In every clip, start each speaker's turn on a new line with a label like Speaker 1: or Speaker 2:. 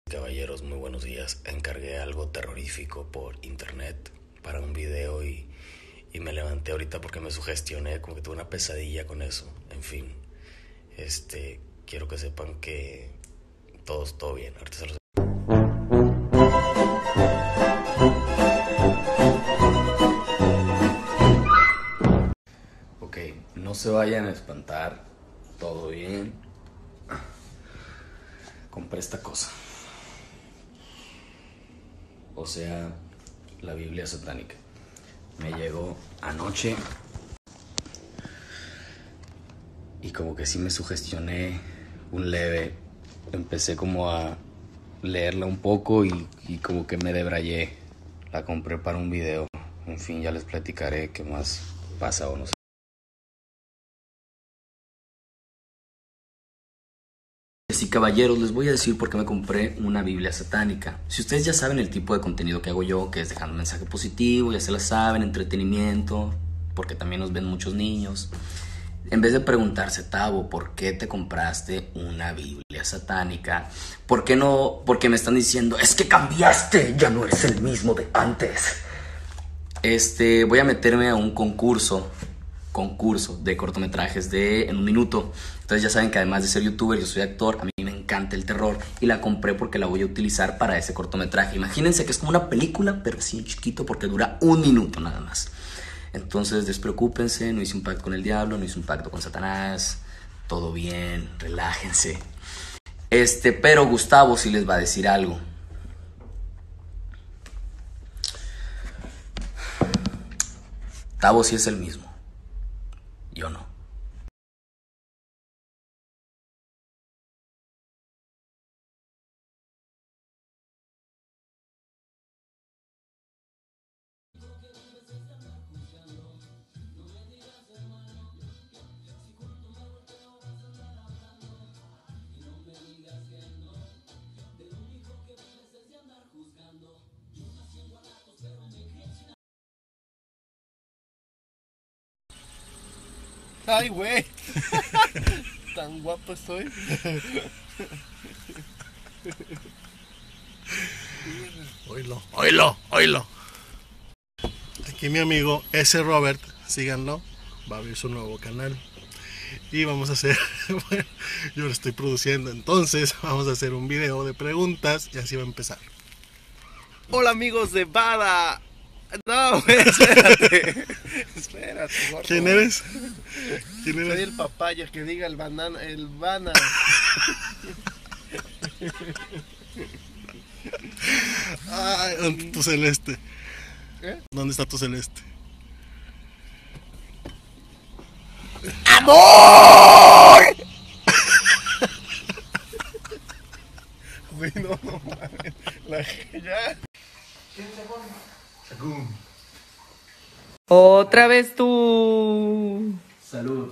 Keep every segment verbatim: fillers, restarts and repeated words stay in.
Speaker 1: Caballeros, muy buenos días. Encargué algo terrorífico por internet para un video y, y me levanté ahorita porque me sugestioné, como que tuve una pesadilla con eso. En fin, este, quiero que sepan que todo, todo bien. Ahorita se los... Ok, no se vayan a espantar. Todo bien. Compré esta cosa. O sea, la Biblia satánica. Me llegó anoche y como que sí me sugestioné un leve. Empecé como a leerla un poco y, y como que me debrayé. La compré para un video. En fin, ya les platicaré qué más pasa o no sé. Sí, caballeros, les voy a decir por qué me compré una Biblia satánica. Si ustedes ya saben el tipo de contenido que hago yo, que es dejando un mensaje positivo, ya se la saben, entretenimiento, porque también nos ven muchos niños. En vez de preguntarse, Tavo, ¿por qué te compraste una Biblia satánica? ¿Por qué no? Porque me están diciendo, es que cambiaste, ya no eres el mismo de antes. Este, voy a meterme a un concurso, concurso de cortometrajes de en un minuto. Entonces ya saben que además de ser youtuber, yo soy actor, a mí me encanta el terror y la compré porque la voy a utilizar para ese cortometraje. Imagínense que es como una película, pero así chiquito porque dura un minuto nada más. Entonces despreocúpense, no hice un pacto con el diablo, no hice un pacto con Satanás, todo bien, relájense. Este, pero Gustavo sí les va a decir algo. Tavo sí es el mismo, yo no.
Speaker 2: Ay, güey. Tan guapo estoy. Oílo, oílo, oílo. Aquí mi amigo S. Robert, síganlo. Va a abrir su nuevo canal. Y vamos a hacer, bueno, yo lo estoy produciendo, entonces vamos a hacer un video de preguntas y así va a empezar. Hola amigos de Bada. No, güey, espérate. Espérate, gordo. ¿Quién eres? ¿Quién eres? Soy el papaya, que diga el banana, el bana. Ay, ¿dónde está tu celeste? ¿Eh? ¿Dónde está tu celeste? ¡Amor! Güey, no, no mames. La ya.
Speaker 3: Otra vez tú.
Speaker 1: Salud.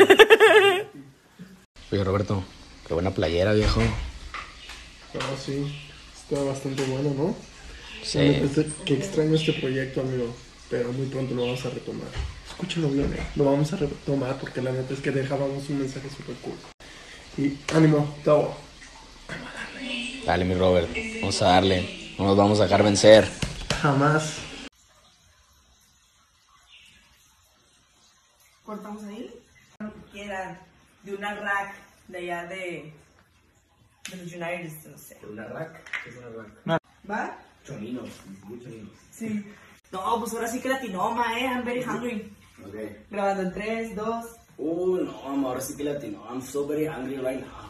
Speaker 1: Oye, Roberto, qué buena playera, viejo.
Speaker 2: Ah, sí. Está bastante bueno, ¿no?
Speaker 1: Sí.
Speaker 2: La neta es que extraño este proyecto, amigo. Pero muy pronto lo vamos a retomar. Escúchalo bien, ¿eh? Lo vamos a retomar porque la neta es que dejábamos un mensaje súper cool. Y ánimo, Tavo.
Speaker 1: Dale, mi Robert, vamos a darle. No nos vamos a dejar vencer.
Speaker 2: Jamás.
Speaker 3: Cortamos ahí. Lo que quieran. De una rack de allá de. De los United, no sé.
Speaker 1: ¿Una rack? ¿Qué es una rack?
Speaker 3: ¿Va?
Speaker 1: Choninos, muy choninos.
Speaker 3: Sí. No, pues ahora sí que latinoma, eh. I'm very hungry.
Speaker 1: Ok.
Speaker 3: Grabando en tres, dos.
Speaker 1: Uh, no, amor, ahora sí que latino. I'm so very hungry right now.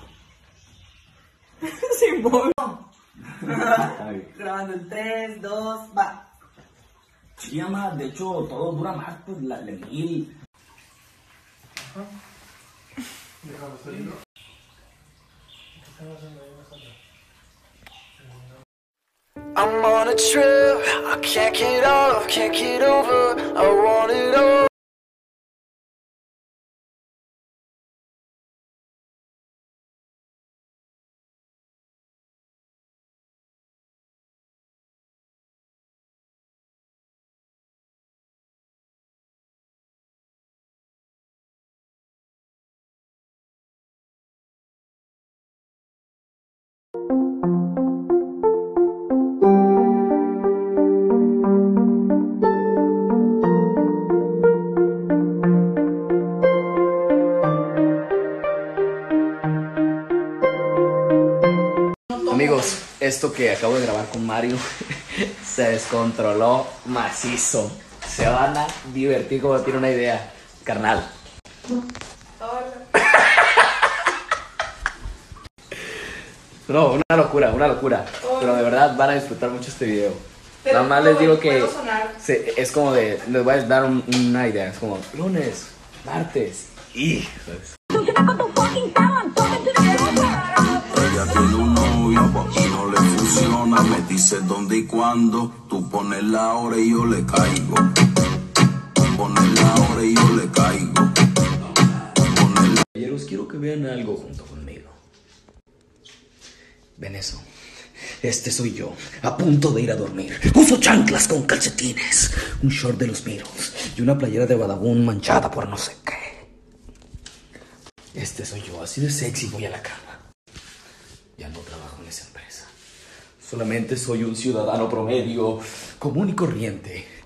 Speaker 3: Simón. Grabando en tres, dos, va.
Speaker 1: Sí, ama, de hecho, todo dura más, pues, la de mil.
Speaker 4: I'm on a trip, I can't get off, can't get over, I want it all.
Speaker 1: Amigos, esto que acabo de grabar con Mario se descontroló macizo. Se van a divertir como tiene una idea, carnal.
Speaker 3: Hola.
Speaker 1: No, una locura, una locura. Pero de verdad van a disfrutar mucho este video. Nada más les digo que se, es como de, les voy a dar un, una idea. Es como lunes, martes, hijos.
Speaker 5: Ella tiene un novio y no le funciona. Me dice dónde y cuándo. Tú pones la hora y yo le caigo. Pones la hora y yo le caigo.
Speaker 1: Caballeros, quiero que vean algo junto conmigo. ¿Ven eso? Este soy yo, a punto de ir a dormir. Uso chanclas con calcetines, un short de los Beatles y una playera de Badabun manchada por no sé qué. Este soy yo, así de sexy voy a la cama. Ya no trabajo en esa empresa. Solamente soy un ciudadano promedio, común y corriente,